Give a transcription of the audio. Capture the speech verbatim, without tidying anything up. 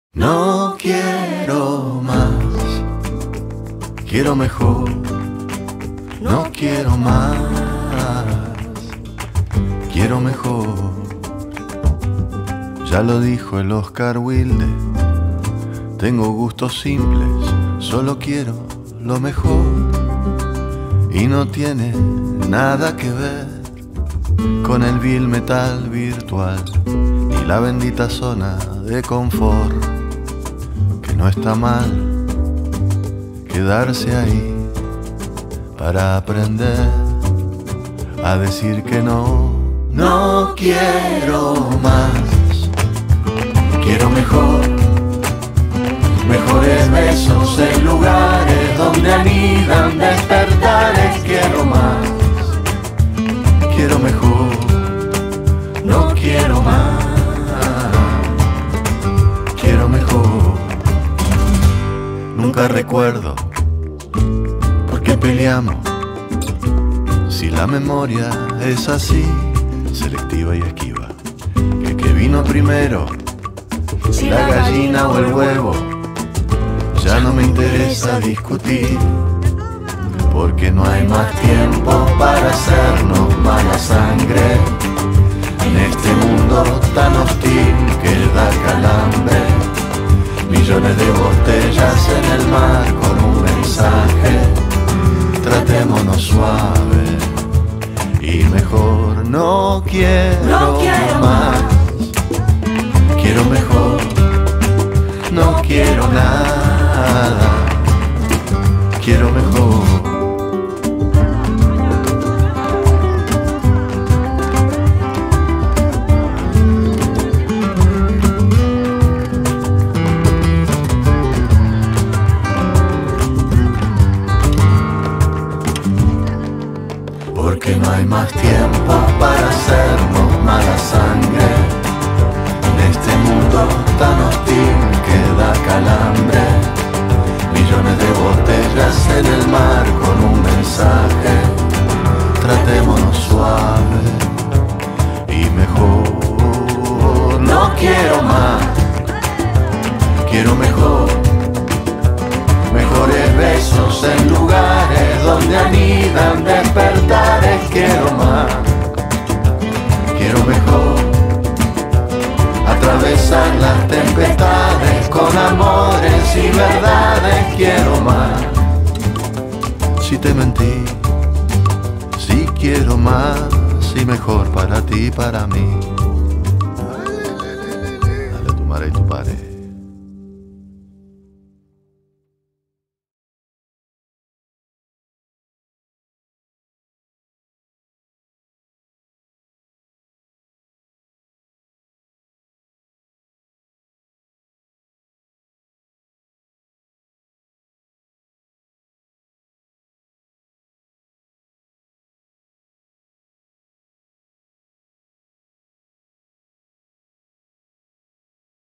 No quiero más, quiero mejor. No quiero más, quiero mejor. Ya lo dijo el Oscar Wilde, tengo gustos simples, solo quiero lo mejor. Y no tiene nada que ver con el vil metal virtual ni la bendita zona de confort. Que no está mal quedarse ahí para aprender a decir que no. No quiero más, quiero mejor. Mejores besos en lugares donde anidan despertares. Quiero más, quiero mejor. No quiero más, quiero mejor. Nunca recuerdo por qué peleamos, si la memoria es así, selectiva y esquiva. Que que vino primero, si la gallina o el huevo. Ya no me interesa discutir, porque no hay más tiempo para hacernos mala sangre. En este mundo tan hostil que da calambre, millones de botellas en el mar con un mensaje. Tratémonos suave y mejor. No quiero, no quiero más, quiero mejor. No quiero nada, quiero mejor. Porque no hay más tiempo para hacernos mala sangre. En este mundo tan hostil que da calambre, millones de botellas en el mar con un mensaje. Tratémonos suave y mejor. No quiero más, quiero mejor. Mejores besos en lugares donde anidan despertares. Quiero más, quiero mejor. Atravesar las tempestades con amores y verdades. Quiero más. Si te mentí, si quiero más y mejor para ti y para mí. Dale tu madre y tu padre.